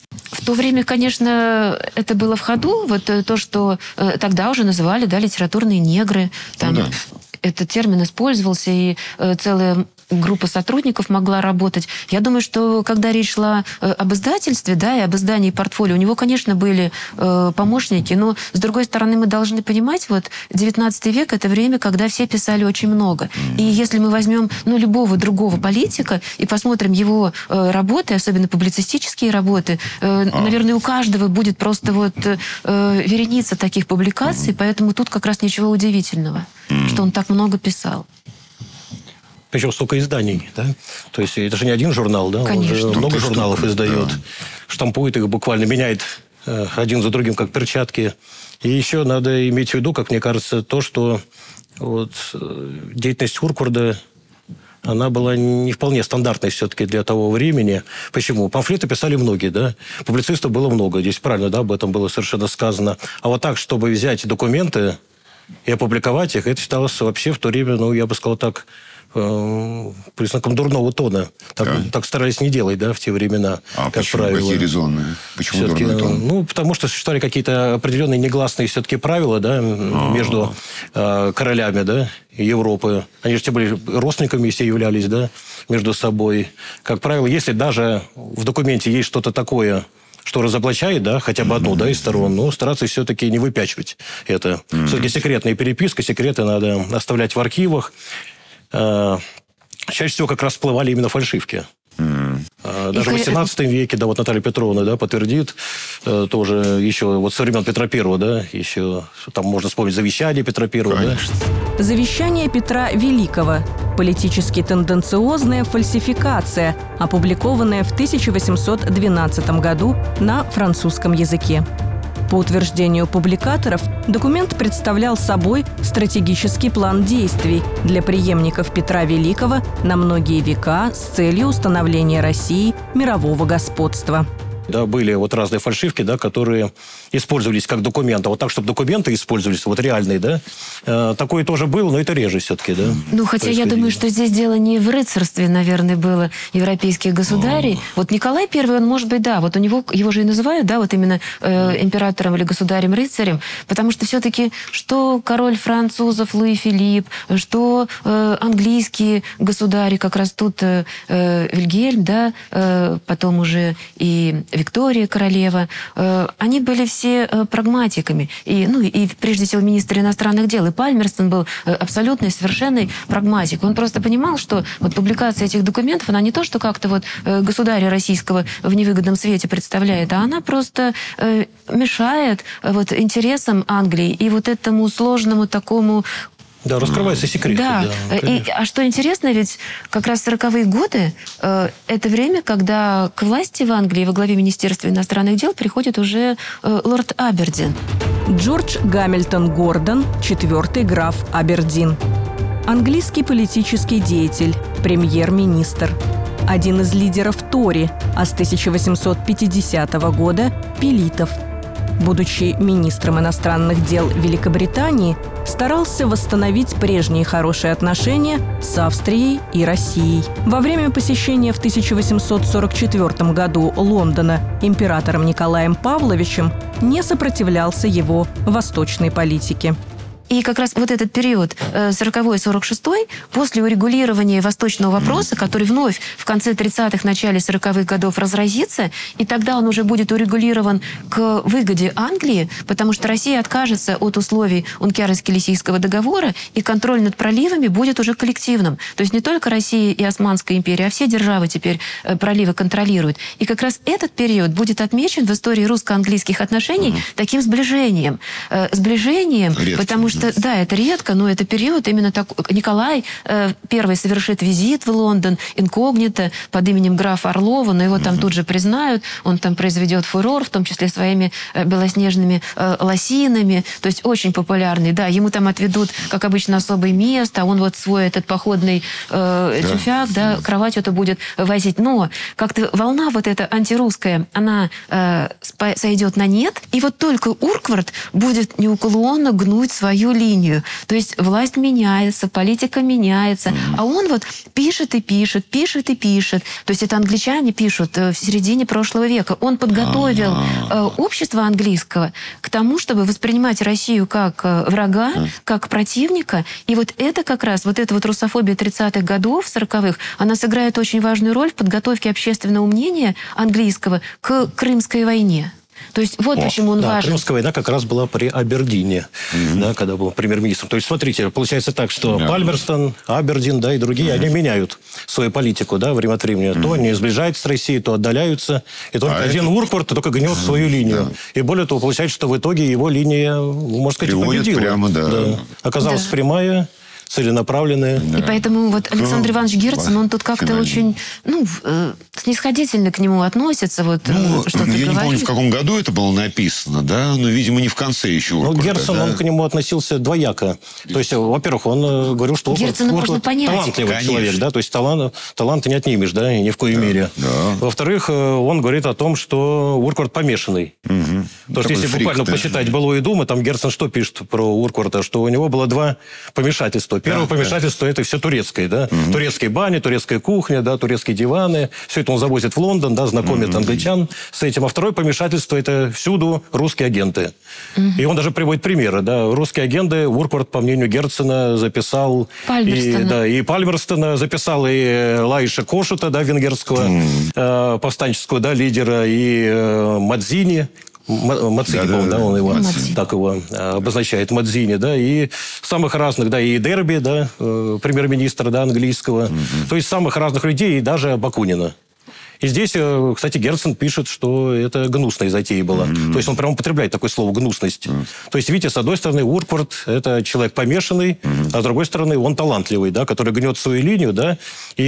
В то время, конечно, это было в ходу. Вот то, что э, тогда уже называли, да, литературные негры. Там Ну да. этот термин использовался, и э, целая группа сотрудников могла работать. Я думаю, что когда речь шла э, об издательстве, да, и об издании портфолио, у него, конечно, были э, помощники, но, с другой стороны, мы должны понимать, вот, девятнадцатый век – это время, когда все писали очень много. И если мы возьмем, ну, любого другого политика и посмотрим его э, работы, особенно публицистические работы, э, а. наверное, у каждого будет просто вот э, вереница таких публикаций, поэтому тут как раз ничего удивительного, что он так много писал. Причем столько изданий, да? То есть это же не один журнал, да? Конечно. Он же много Столько журналов штук, издает, да. штампует их буквально, меняет э, один за другим, как перчатки. И еще надо иметь в виду, как мне кажется, то, что вот, э, деятельность Уркварда, она была не вполне стандартной все-таки для того времени. Почему? Памфлеты писали многие, да? Публицистов было много. Здесь правильно, да, об этом было совершенно сказано. А вот так, чтобы взять документы и опубликовать их, это считалось вообще в то время, ну, я бы сказал так, признаком дурного тона. Так, да. так старались не делать, да, в те времена, а как почему? правило. Какие резоны? Почему дурной тон? Ну, потому что существовали какие-то определенные негласные все-таки правила, да, А-а-а. между э, королями, да, Европы. Они же те были родственниками все являлись, да, между собой. Как правило, если даже в документе есть что-то такое, что разоблачает, да, хотя бы одну, да, из сторон, но стараться все-таки не выпячивать это. Mm-hmm. Все-таки секретная переписка, секреты надо оставлять в архивах. Чаще всего как раз всплывали именно фальшивки. Mm. Даже и... в восемнадцатом веке, да, вот Наталья Петровна, да, подтвердит, тоже еще вот со времен Петра Первого, да, еще там можно вспомнить завещание Петра Первого, да. Завещание Петра Великого. Политически тенденциозная фальсификация, опубликованная в тысяча восемьсот двенадцатом году на французском языке. По утверждению публикаторов, документ представлял собой стратегический план действий для преемников Петра Великого на многие века с целью установления России мирового господства. Да, были вот разные фальшивки, да, которые использовались как документы. Вот так, чтобы документы использовались, вот реальные, да. Э, такое тоже было, но это реже все-таки, да. Ну, хотя я думаю, что здесь дело не в рыцарстве, наверное, было европейских государей. О. Вот Николай Первый, он, может быть, да, вот у него, его же и называют, да, вот именно э, императором или государем-рыцарем, потому что все-таки что король французов Луи Филипп, что э, английские государи, как раз тут э, Вильгельм, да, э, потом уже и Виктория, королева, э, они были все э, прагматиками. И, ну, и прежде всего министр иностранных дел. И Пальмерстон был э, абсолютный, совершенный прагматик. Он просто понимал, что вот публикация этих документов, она не то, что как-то вот э, государя российского в невыгодном свете представляет, а она просто э, мешает э, вот, интересам Англии и вот этому сложному такому... Да, раскрываются секреты. Да, да и, а что интересно, ведь как раз сороковые годы э, это время, когда к власти в Англии во главе Министерства иностранных дел приходит уже э, лорд Абердин. Джордж Гамильтон Гордон, четвертый граф Абердин. Английский политический деятель, премьер-министр. Один из лидеров Тори, а с тысяча восемьсот пятидесятого года – пилитов. Будучи министром иностранных дел Великобритании, старался восстановить прежние хорошие отношения с Австрией и Россией. Во время посещения в тысяча восемьсот сорок четвёртом году Лондона императором Николаем Павловичем не сопротивлялся его восточной политике. И как раз вот этот период сороковой сорок шестой, после урегулирования восточного вопроса, который вновь в конце тридцатых, начале сороковых годов разразится, и тогда он уже будет урегулирован к выгоде Англии, потому что Россия откажется от условий Ункиарско-Лисийского договора, и контроль над проливами будет уже коллективным. То есть не только Россия и Османская империя, а все державы теперь проливы контролируют. И как раз этот период будет отмечен в истории русско-английских отношений угу. таким сближением. Сближением, Редко. потому что Что, да, это редко, но это период именно так. Николай э, первый совершит визит в Лондон инкогнито под именем графа Орлова, но его там mm-hmm. тут же признают, он там произведет фурор, в том числе своими э, белоснежными э, лосинами, то есть очень популярный. Да, ему там отведут, как обычно, особое место, а он вот свой этот походный э, yeah. тюфяк, да, кровать эту будет возить. Но как-то волна вот эта антирусская, она э, сойдет на нет, и вот только Урквард будет неуклонно гнуть свою свою линию. То есть власть меняется, политика меняется, mm-hmm. а он вот пишет и пишет, пишет и пишет. То есть это англичане пишут в середине прошлого века. Он подготовил mm-hmm. общество английского к тому, чтобы воспринимать Россию как врага, mm-hmm. как противника. И вот это как раз, вот эта вот русофобия тридцатых годов, сороковых, она сыграет очень важную роль в подготовке общественного мнения английского к Крымской войне. То есть вот О, почему он да, важен. Крымская война как раз была при Абердине, mm-hmm. да, когда был премьер-министром. То есть, смотрите, получается так, что yeah. Пальмерстон, Абердин, да, и другие, mm-hmm. они меняют свою политику, да, время от времени. Mm-hmm. То они сближаются с Россией, то отдаляются. И только а один это... Урквард только гнет mm-hmm. свою линию. Yeah. И более того, получается, что в итоге его линия, можно сказать, Приводит победила. Прямо, да. Да. Оказалась да. прямая, целенаправленные. Да. И поэтому вот Александр Иванович Герцен, он тут как-то очень ну, снисходительно к нему относится. Вот, ну, что ты я говоришь. не помню, в каком году это было написано, да, но, видимо, не в конце еще Уркварда. Ну, Герцен, да? он к нему относился двояко. То есть, во-первых, он говорил, что Герцена можно понять. талантливый Конечно. человек, да, то есть талант, таланта не отнимешь, да, ни в коей да, мере. Да. Во-вторых, он говорит о том, что Урквард помешанный. Угу. То есть, если фрик, буквально да. почитать «Былое думы», там Герцен что пишет про Уркварда? Что у него было два помешательства. Первое да, помешательство да. это все турецкое, да. Угу. Турецкие бани, турецкая кухня, да, турецкие диваны. Все это он завозит в Лондон, да, знакомит угу. англичан с этим. А второе помешательство – это всюду русские агенты. Угу. И он даже приводит примеры, да. Русские агенты Урквард, по мнению Герцена, записал... Пальмерстона. И, да, и Пальмерстона записал, и Лаиша Кошута, да, венгерского угу. э, повстанческого, да, лидера, и э, Мадзини. Мацини, да, да, да, он его, Мадзини. так его обозначает, Мадзини, да, и самых разных, да, и Дерби, да, премьер-министра, да, английского, mm-hmm. то есть самых разных людей, и даже Бакунина. И здесь, кстати, Герцен пишет, что это гнусная затея была. Mm-hmm. То есть он прямо употребляет такое слово «гнусность». Mm-hmm. То есть, видите, с одной стороны, Урквард – это человек помешанный, mm-hmm. а с другой стороны, он талантливый, да, который гнет свою линию, да.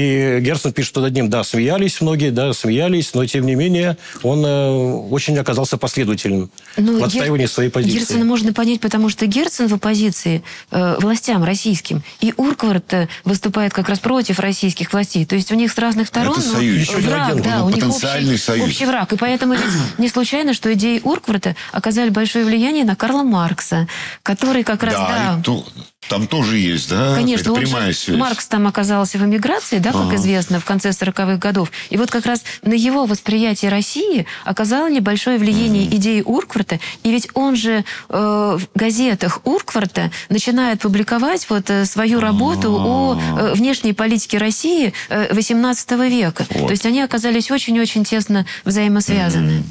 И Герцен пишет, что над ним, да, смеялись многие, да, смеялись, но, тем не менее, он э, очень оказался последовательным ну, в отстаивании Гер... своей позиции. Герцена можно понять, потому что Герцен в оппозиции э, властям российским, и Урквард э, выступает как раз против российских властей. То есть у них с разных сторон... Это союз. Ну, враг, да, у них потенциальный общий, союз. общий враг. И поэтому ведь не случайно, что идеи Уркварда оказали большое влияние на Карла Маркса, который как раз... Да, да, то, там тоже есть, да? конечно, это прямая же, связь. Маркс там оказался в эмиграции, да, как ага. известно, в конце сороковых годов. И вот как раз на его восприятие России оказало большое влияние mm-hmm. идеи Уркварда. И ведь он же э, в газетах Уркварда начинает публиковать вот э, свою работу mm-hmm. о э, внешней политике России э, восемнадцатого века. Вот. То есть они оказались очень-очень тесно взаимосвязаны. Mm-hmm.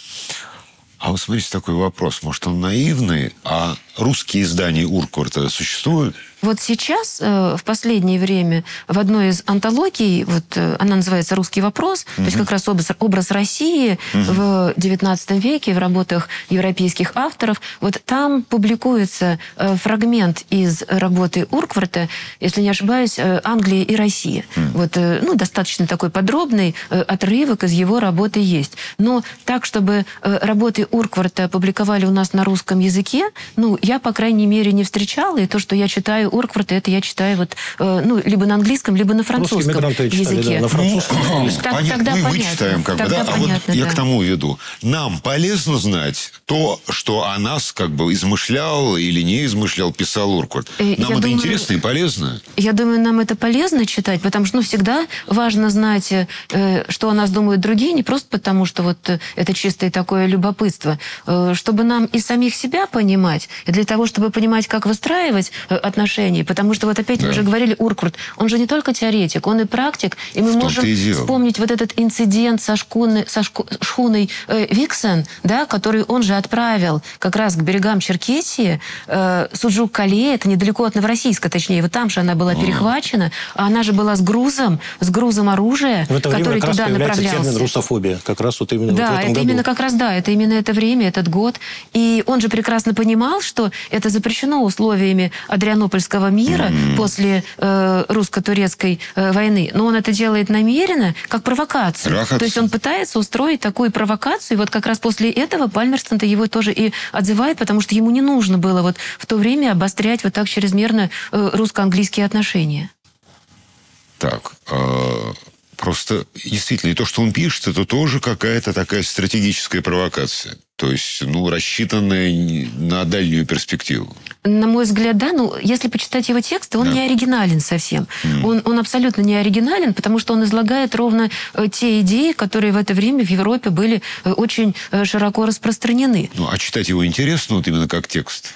А вот смотрите, такой вопрос. Может, он наивный, а русские издания Уркварда существуют? Вот сейчас, в последнее время, в одной из антологий, вот она называется «Русский вопрос», mm-hmm. то есть как раз образ, образ России mm-hmm. в девятнадцатом веке, в работах европейских авторов, вот там публикуется фрагмент из работы Уркварда, если не ошибаюсь, «Англия и Россия». Mm-hmm. Вот, ну, достаточно такой подробный отрывок из его работы есть. Но так, чтобы работы Уркварда публиковали у нас на русском языке, ну, я, по крайней мере, не встречала, и то, что я читаю Уркварда, это я читаю вот, э, ну, либо на английском, либо на французском читали, языке. Да, на французском. Ну, так, понятно, тогда мы, понятно. Мы читаем, как бы, да? А понятно, вот да. я к тому веду. Нам полезно знать то, что о нас как бы измышлял или не измышлял, писал Урквард. Нам я это думаю, интересно и полезно? Я думаю, нам это полезно читать, потому что ну, всегда важно знать, э, что о нас думают другие, не просто потому, что вот э, это чистое такое любопытство, э, чтобы нам и самих себя понимать, и для того, чтобы понимать, как выстраивать э, отношения. Потому что вот опять да. мы уже говорили, Урквард, он же не только теоретик, он и практик. И мы можем вспомнить вот этот инцидент со, шкуны, со шку, шхуной э, Виксен, да, который он же отправил как раз к берегам Черкесии. Э, Суджук-Кале, это недалеко от Новороссийска, точнее, вот там же она была перехвачена, а она же была с грузом, с грузом оружия, в это который время туда направлялся. Термин русофобия, как раз вот именно да, вот в этом это году. именно как раз, да, это именно это время, этот год. И он же прекрасно понимал, что это запрещено условиями Адрианопольского мира mm-hmm. после э, русско-турецкой э, войны. Но он это делает намеренно, как провокацию. Провокация. То есть он пытается устроить такую провокацию. И вот как раз после этого Пальмерстон-то его тоже и отзывает, потому что ему не нужно было вот в то время обострять вот так чрезмерно э, русско-английские отношения. Так, э, просто действительно, и то, что он пишет, это тоже какая-то такая стратегическая провокация. То есть, ну, рассчитанная на дальнюю перспективу. На мой взгляд, да. Ну, если почитать его тексты, он да. не оригинален совсем. Mm. Он, он абсолютно не оригинален, потому что он излагает ровно те идеи, которые в это время в Европе были очень широко распространены. Ну, а читать его интересно вот именно как текст?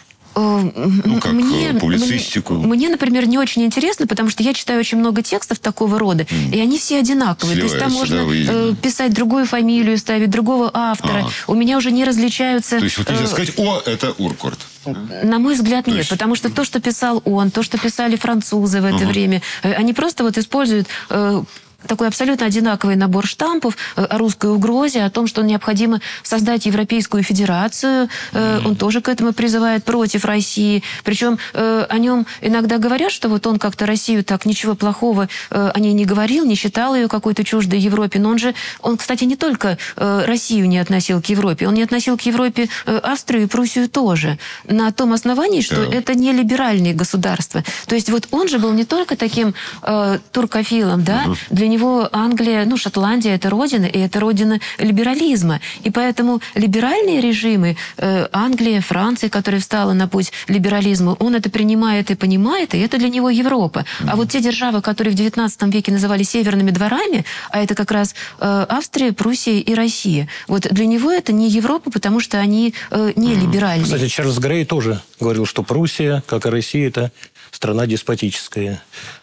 Ну, как мне, публицистику. Мне, мне, например, не очень интересно, потому что я читаю очень много текстов такого рода, mm. и они все одинаковые. Сливаются, то есть там можно да, э, писать другую фамилию, ставить другого автора. А. У меня уже не различаются... То есть вот нельзя э, сказать, о, это Уркварт. На мой взгляд, то нет. Есть... Потому что то, что писал он, то, что писали французы в это uh-huh. время, э, они просто вот используют... Э, такой абсолютно одинаковый набор штампов о русской угрозе, о том, что необходимо создать Европейскую Федерацию. Mm-hmm. Он тоже к этому призывает против России. Причем о нем иногда говорят, что вот он как-то Россию так ничего плохого о ней не говорил, не считал ее какой-то чуждой Европе. Но он же, он, кстати, не только Россию не относил к Европе, он не относил к Европе Австрию и Пруссию тоже. На том основании, что yeah. это не либеральные государства. То есть вот он же был не только таким э, туркофилом, да, mm-hmm. для него Англия, ну, Шотландия – это родина, и это родина либерализма. И поэтому либеральные режимы, э, Англия, Франция, которая встала на путь либерализма, он это принимает и понимает, и это для него Европа. Mm-hmm. А вот те державы, которые в девятнадцатом веке называли северными дворами, а это как раз э, Австрия, Пруссия и Россия. Вот для него это не Европа, потому что они э, не mm-hmm. либеральные. Кстати, Чарльз Грей тоже говорил, что Пруссия, как и Россия, это страна деспотическая.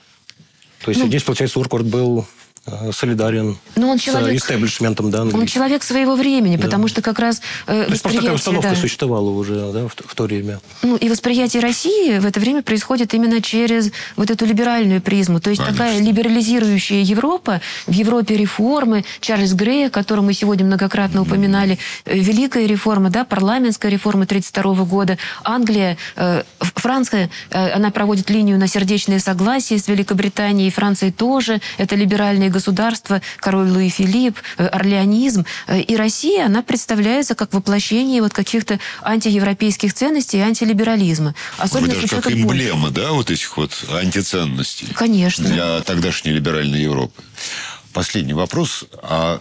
То есть ну, здесь, получается, Уркварт был солидарен ну, он человек, с истеблишментом. Да, он человек своего времени, да. потому что как раз э, то есть просто такая установка да, существовала уже да, в, в то время. Ну, и восприятие России в это время происходит именно через вот эту либеральную призму. То есть Конечно. такая либерализирующая Европа, в Европе реформы, Чарльз Грей, которого мы сегодня многократно упоминали, великая реформа, да, парламентская реформа тридцать второго года, Англия, э, Франция, э, она проводит линию на сердечное согласие с Великобританией, Францией тоже, это либеральные государство, король Луи Филипп, орлеанизм. И Россия, она представляется как воплощение вот каких-то антиевропейских ценностей и антилиберализма. Особенно даже как эмблема, да, вот этих вот антиценностей. Конечно. Для тогдашней либеральной Европы. Последний вопрос. А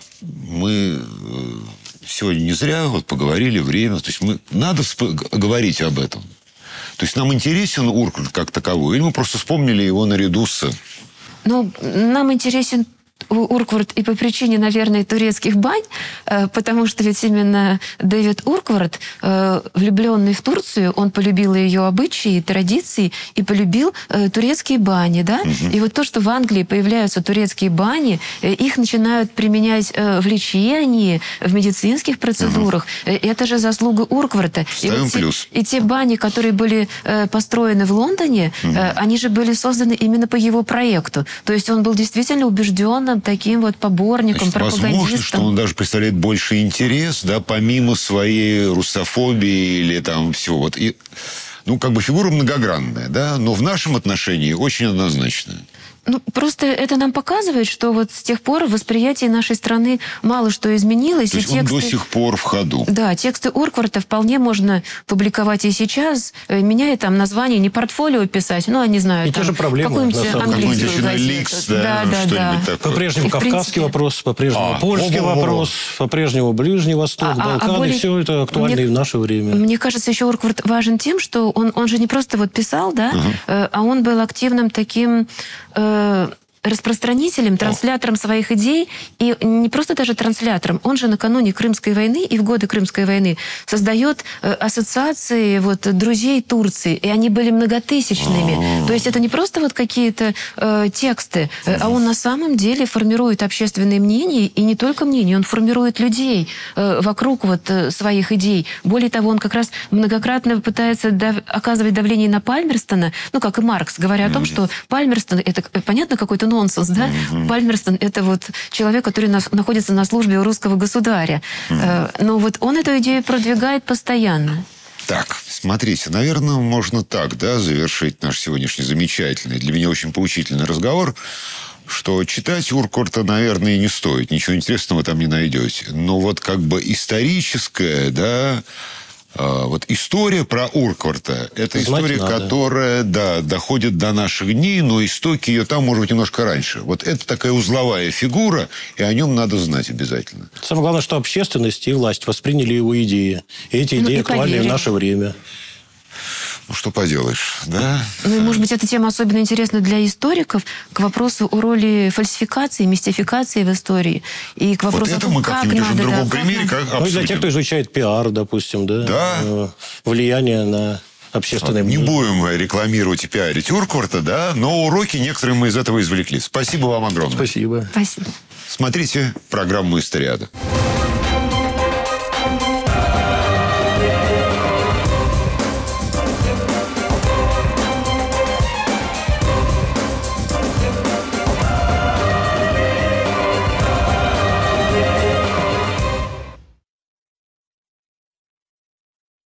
мы сегодня не зря вот поговорили время. То есть мы надо говорить об этом. То есть нам интересен Уркварт как таковой? Или мы просто вспомнили его наряду с... Ну, нам интересен Уркварт и по причине, наверное, турецких бань, потому что ведь именно Дэвид Уркварт, влюбленный в Турцию, он полюбил ее обычаи, традиции и полюбил турецкие бани, да? Угу. И вот то, что в Англии появляются турецкие бани, их начинают применять в лечении, в медицинских процедурах, угу. это же заслуга Уркварта. И, вот те, и те бани, которые были построены в Лондоне, угу. они же были созданы именно по его проекту. То есть он был действительно убежден таким вот поборником, Значит, пропагандистом. Возможно, что он даже представляет больше интерес, да, помимо своей русофобии или там всего. Вот. И, ну, как бы фигура многогранная, да, но в нашем отношении очень однозначная. Ну, просто это нам показывает, что вот с тех пор в восприятии нашей страны мало что изменилось. То есть и тексты, он до сих пор в ходу. Да, тексты Уркварта вполне можно публиковать и сейчас, меняя там название, не портфолио писать, ну, я не знаю, и там, те же проблемы, какую-нибудь английскую газету. Да, да, да. да. По-прежнему кавказский принципе... вопрос, по-прежнему а, польский о, вопрос, по-прежнему Ближний Восток, а, Балканы, а более... все это актуально мне, и в наше время. Мне кажется, еще Уркварт важен тем, что он, он же не просто вот писал, да, uh-huh. а он был активным таким... распространителем, транслятором своих идей, и не просто даже транслятором, он же накануне Крымской войны и в годы Крымской войны создает ассоциации вот, друзей Турции, и они были многотысячными. То есть это не просто вот какие-то э, тексты, а он на самом деле формирует общественное мнение, и не только мнение, он формирует людей э, вокруг вот, э, своих идей. Более того, он как раз многократно пытается дав- оказывать давление на Пальмерстона, ну, как и Маркс, говоря о том, что Пальмерстон, это, понятно, какой-то нонсенс, да? Mm-hmm. Пальмерстон – это вот человек, который на, находится на службе у русского государя. Mm-hmm. Но вот он эту идею продвигает постоянно. Так, смотрите, наверное, можно так, да, завершить наш сегодняшний замечательный, для меня очень поучительный разговор, что читать Уркварта, наверное, не стоит, ничего интересного там не найдете. Но вот как бы историческое, да, вот история про Уркварта, это Знать история, надо. которая, да, доходит до наших дней, но истоки ее там, может быть, немножко раньше. Вот это такая узловая фигура, и о нем надо знать обязательно. Самое главное, что общественность и власть восприняли его идеи. И эти идеи ну, актуальны в наше время. Ну, что поделаешь, да? Ну, и, может быть, эта тема особенно интересна для историков к вопросу о роли фальсификации, мистификации в истории. И к вопросу Вот это о том, мы как как-нибудь уже надо... в другом да, примере как как надо... Ну, и для тех, обсудим. кто изучает пиар, допустим, да? Да. Э, Влияние на общественное Не мнение. будем рекламировать и пиарить Уркварта, да, но уроки некоторые мы из этого извлекли. Спасибо вам огромное. Спасибо. Спасибо. Смотрите программу «Историада».